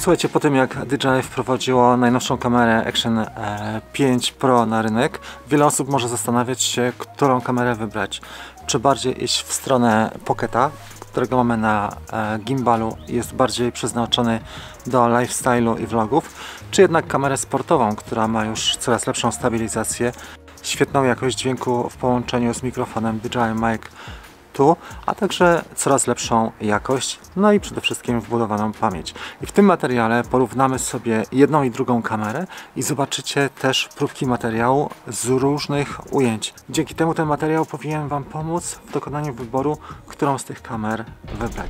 Słuchajcie, po tym jak DJI wprowadziło najnowszą kamerę Action 5 Pro na rynek, wiele osób może zastanawiać się, którą kamerę wybrać. Czy bardziej iść w stronę Pocketa, którego mamy na gimbalu i jest bardziej przeznaczony do lifestyle'u i vlogów, czy jednak kamerę sportową, która ma już coraz lepszą stabilizację, świetną jakość dźwięku w połączeniu z mikrofonem DJI Mic 2, a także coraz lepszą jakość, no i przede wszystkim wbudowaną pamięć. I w tym materiale porównamy sobie jedną i drugą kamerę i zobaczycie też próbki materiału z różnych ujęć. Dzięki temu ten materiał powinien Wam pomóc w dokonaniu wyboru, którą z tych kamer wybrać.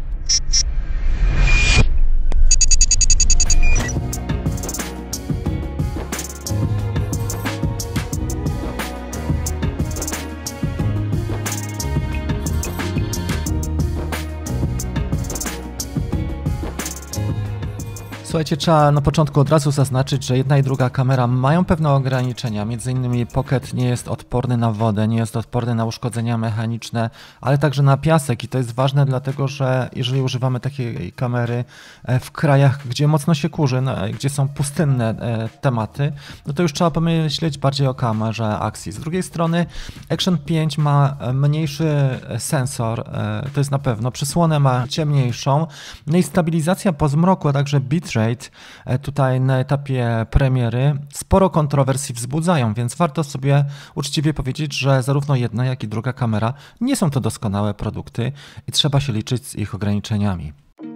Słuchajcie, trzeba na początku od razu zaznaczyć, że jedna i druga kamera mają pewne ograniczenia. Między innymi Pocket nie jest odporny na wodę, nie jest odporny na uszkodzenia mechaniczne, ale także na piasek. I to jest ważne dlatego, że jeżeli używamy takiej kamery w krajach, gdzie mocno się kurzy, gdzie są pustynne tematy, no to już trzeba pomyśleć bardziej o kamerze Axi. Z drugiej strony Action 5 ma mniejszy sensor, to jest na pewno, przysłonę ma ciemniejszą, no i stabilizacja po zmroku, a także bitrate tutaj na etapie premiery sporo kontrowersji wzbudzają, więc warto sobie uczciwie powiedzieć, że zarówno jedna, jak i druga kamera nie są to doskonałe produkty i trzeba się liczyć z ich ograniczeniami.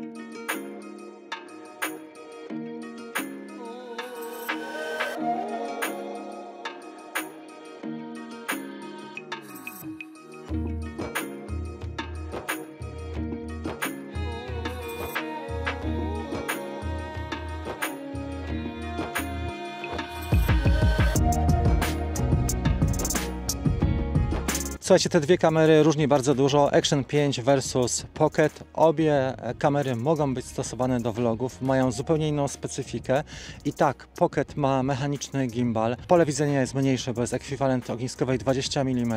Słuchajcie, te dwie kamery różni bardzo dużo. Action 5 versus Pocket. Obie kamery mogą być stosowane do vlogów, mają zupełnie inną specyfikę. I tak, Pocket ma mechaniczny gimbal. Pole widzenia jest mniejsze, bo jest ekwiwalent ogniskowej 20 mm.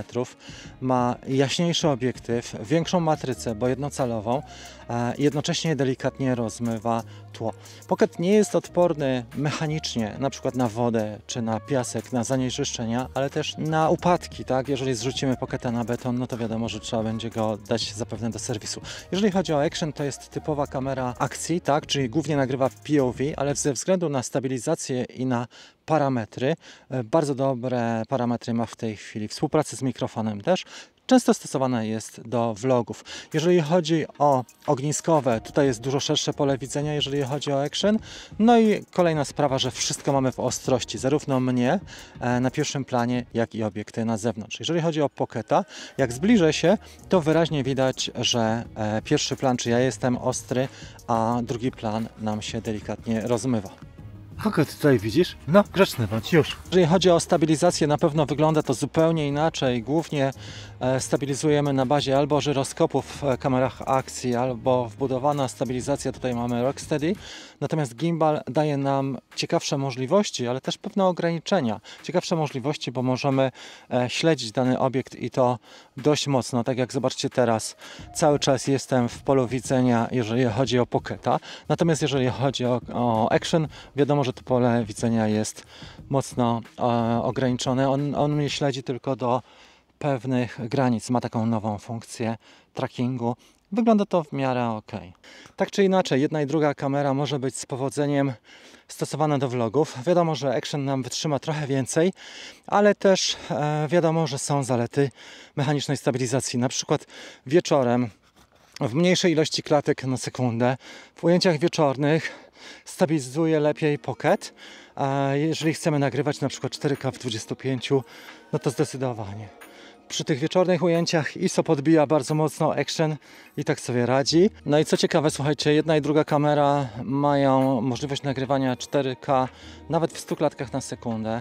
Ma jaśniejszy obiektyw, większą matrycę, bo jednocalową. Jednocześnie delikatnie rozmywa tło. Pocket nie jest odporny mechanicznie, na przykład na wodę czy na piasek, na zanieczyszczenia, ale też na upadki, tak? Jeżeli zrzucimy Pocketa na beton, no to wiadomo, że trzeba będzie go dać zapewne do serwisu. Jeżeli chodzi o Action, to jest typowa kamera akcji, tak? Czyli głównie nagrywa POV, ale ze względu na stabilizację i na parametry, bardzo dobre parametry ma w tej chwili, współpracy z mikrofonem też. Często stosowana jest do vlogów. Jeżeli chodzi o ogniskowe, tutaj jest dużo szersze pole widzenia, jeżeli chodzi o Action. No i kolejna sprawa, że wszystko mamy w ostrości, zarówno mnie na pierwszym planie, jak i obiekty na zewnątrz. Jeżeli chodzi o Pocketa, jak zbliżę się, to wyraźnie widać, że pierwszy plan, czy ja jestem ostry, a drugi plan nam się delikatnie rozmywa. Kogo tutaj widzisz? No, grzeczny bądź już. Jeżeli chodzi o stabilizację, na pewno wygląda to zupełnie inaczej. Głównie stabilizujemy na bazie albo żyroskopu w kamerach akcji, albo wbudowana stabilizacja. Tutaj mamy Rocksteady. Natomiast gimbal daje nam ciekawsze możliwości, ale też pewne ograniczenia. Ciekawsze możliwości, bo możemy śledzić dany obiekt i to dość mocno. Tak jak zobaczcie teraz, cały czas jestem w polu widzenia, jeżeli chodzi o Pocketa. Natomiast jeżeli chodzi o Action, wiadomo, że to pole widzenia jest mocno ograniczone. On mnie śledzi tylko do pewnych granic. Ma taką nową funkcję trackingu. Wygląda to w miarę ok. Tak czy inaczej, jedna i druga kamera może być z powodzeniem stosowana do vlogów. Wiadomo, że Action nam wytrzyma trochę więcej, ale też wiadomo, że są zalety mechanicznej stabilizacji. Na przykład wieczorem w mniejszej ilości klatek na sekundę, w ujęciach wieczornych stabilizuje lepiej Pocket. Jeżeli chcemy nagrywać na przykład 4K w 25, no to zdecydowanie. Przy tych wieczornych ujęciach ISO podbija bardzo mocno Action i tak sobie radzi. No i co ciekawe, słuchajcie, jedna i druga kamera mają możliwość nagrywania 4K nawet w 100 klatkach na sekundę.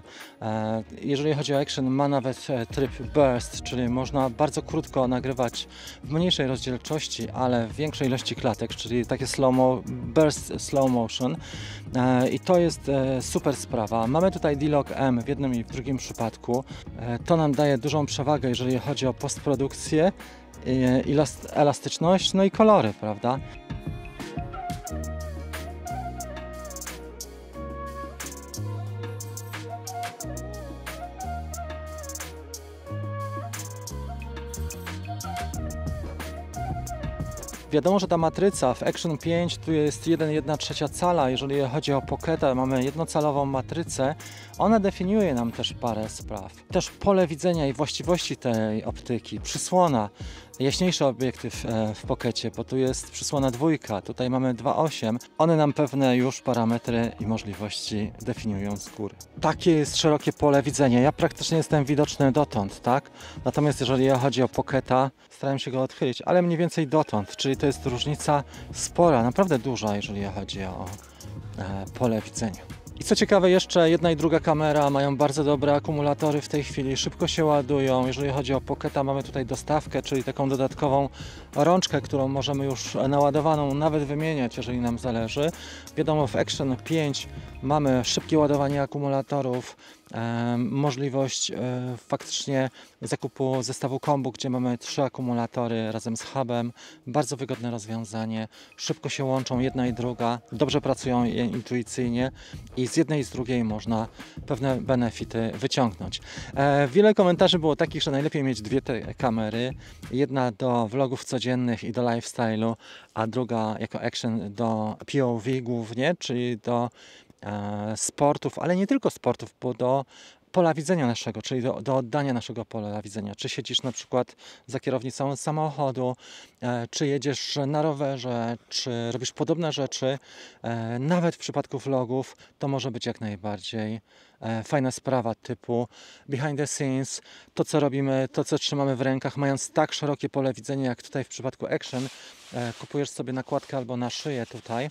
Jeżeli chodzi o Action, ma nawet tryb burst, czyli można bardzo krótko nagrywać w mniejszej rozdzielczości, ale w większej ilości klatek, czyli takie burst slow motion. I to jest super sprawa. Mamy tutaj D-Log M w jednym i w drugim przypadku. To nam daje dużą przewagę, jeżeli chodzi o postprodukcję, elastyczność, no i kolory, prawda? Wiadomo, że ta matryca w Action 5 tu jest 1,1/3 cala. Jeżeli chodzi o Pocketa, mamy jednocalową matrycę. Ona definiuje nam też parę spraw. Też pole widzenia i właściwości tej optyki, przysłona. Jaśniejszy obiektyw w Pocketie, bo tu jest przysłona 2, tutaj mamy 2.8. One nam pewne już parametry i możliwości definiują z góry. Takie jest szerokie pole widzenia. Ja praktycznie jestem widoczny dotąd, tak? Natomiast jeżeli chodzi o Pocketa, starałem się go odchylić, ale mniej więcej dotąd, czyli to jest różnica spora, naprawdę duża, jeżeli chodzi o pole widzenia. I co ciekawe, jeszcze jedna i druga kamera mają bardzo dobre akumulatory w tej chwili, szybko się ładują. Jeżeli chodzi o Pocketa, mamy tutaj dostawkę, czyli taką dodatkową rączkę, którą możemy już naładowaną nawet wymieniać, jeżeli nam zależy. Wiadomo, w Action 5 mamy szybkie ładowanie akumulatorów, możliwość faktycznie zakupu zestawu kombo, gdzie mamy 3 akumulatory razem z hubem. Bardzo wygodne rozwiązanie, szybko się łączą jedna i druga, dobrze pracują intuicyjnie i z jednej i z drugiej można pewne benefity wyciągnąć. Wiele komentarzy było takich, że najlepiej mieć dwie te kamery, jedna do vlogów codziennych i do lifestyle'u, a druga jako Action do POV głównie, czyli do sportów, ale nie tylko sportów, bo do pola widzenia naszego, czyli do oddania naszego pola widzenia. Czy siedzisz na przykład za kierownicą samochodu, czy jedziesz na rowerze, czy robisz podobne rzeczy, nawet w przypadku vlogów, to może być jak najbardziej fajna sprawa typu behind the scenes, to co robimy, to co trzymamy w rękach, mając tak szerokie pole widzenia jak tutaj w przypadku Action, kupujesz sobie nakładkę albo na szyję tutaj,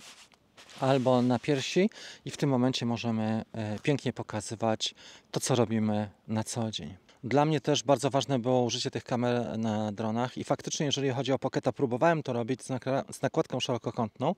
albo na piersi i w tym momencie możemy pięknie pokazywać to, co robimy na co dzień. Dla mnie też bardzo ważne było użycie tych kamer na dronach i faktycznie, jeżeli chodzi o Pocketa, próbowałem to robić z nakładką szerokokątną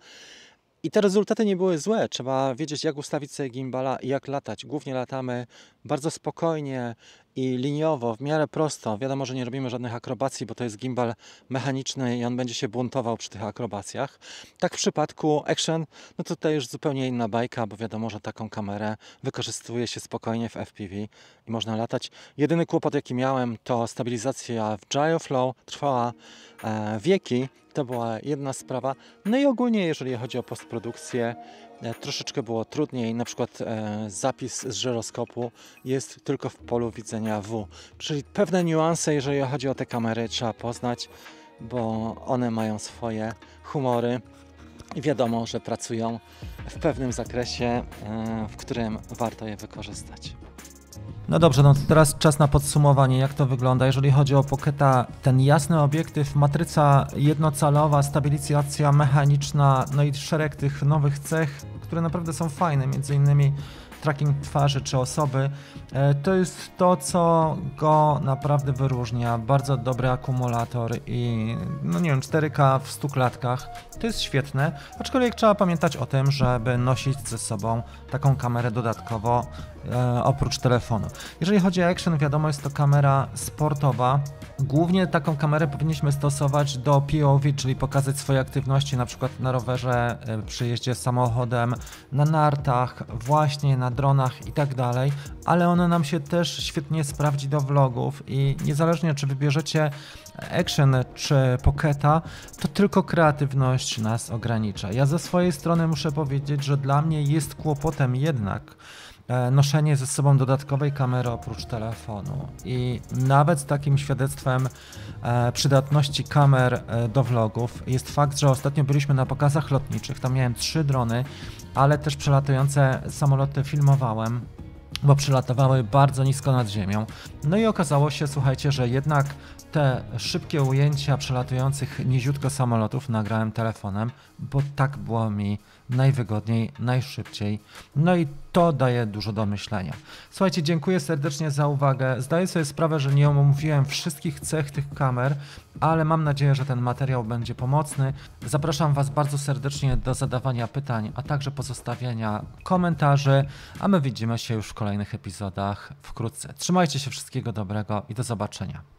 i te rezultaty nie były złe. Trzeba wiedzieć, jak ustawić sobie gimbala i jak latać. Głównie latamy bardzo spokojnie i liniowo, w miarę prosto. Wiadomo, że nie robimy żadnych akrobacji, bo to jest gimbal mechaniczny i on będzie się buntował przy tych akrobacjach. Tak w przypadku Action, no tutaj już zupełnie inna bajka, bo wiadomo, że taką kamerę wykorzystuje się spokojnie w FPV i można latać. Jedyny kłopot, jaki miałem, to stabilizacja w Gyroflow trwała wieki. To była jedna sprawa. No i ogólnie, jeżeli chodzi o postprodukcję, troszeczkę było trudniej. Na przykład zapis z żyroskopu jest tylko w polu widzenia W. Czyli pewne niuanse, jeżeli chodzi o te kamery, trzeba poznać, bo one mają swoje humory i wiadomo, że pracują w pewnym zakresie, w którym warto je wykorzystać. No dobrze, no to teraz czas na podsumowanie, jak to wygląda. Jeżeli chodzi o Pocketa, ten jasny obiektyw, matryca jednocalowa, stabilizacja mechaniczna, no i szereg tych nowych cech, które naprawdę są fajne, między innymi tracking twarzy czy osoby, to jest to, co go naprawdę wyróżnia. Bardzo dobry akumulator i no nie wiem, 4K w 100 klatkach, to jest świetne, aczkolwiek trzeba pamiętać o tym, żeby nosić ze sobą taką kamerę dodatkowo oprócz telefonu. Jeżeli chodzi o Action, wiadomo, jest to kamera sportowa. Głównie taką kamerę powinniśmy stosować do POV, czyli pokazać swoje aktywności na przykład na rowerze, przy jeździe samochodem, na nartach, właśnie na dronach i tak dalej, ale ona nam się też świetnie sprawdzi do vlogów i niezależnie czy wybierzecie Action czy Pocketa, to tylko kreatywność nas ogranicza. Ja ze swojej strony muszę powiedzieć, że dla mnie jest kłopotem jednak noszenie ze sobą dodatkowej kamery oprócz telefonu i nawet z takim świadectwem przydatności kamer do vlogów jest fakt, że ostatnio byliśmy na pokazach lotniczych, tam miałem 3 drony, ale też przelatujące samoloty filmowałem, bo przylatowały bardzo nisko nad ziemią. No i okazało się, słuchajcie, że jednak te szybkie ujęcia przelatujących niziutko samolotów nagrałem telefonem, bo tak było mi najwygodniej, najszybciej. No i to daje dużo do myślenia. Słuchajcie, dziękuję serdecznie za uwagę. Zdaję sobie sprawę, że nie omówiłem wszystkich cech tych kamer, ale mam nadzieję, że ten materiał będzie pomocny. Zapraszam Was bardzo serdecznie do zadawania pytań, a także pozostawiania komentarzy, a my widzimy się już w kolejnych epizodach wkrótce. Trzymajcie się, wszystkiego dobrego i do zobaczenia.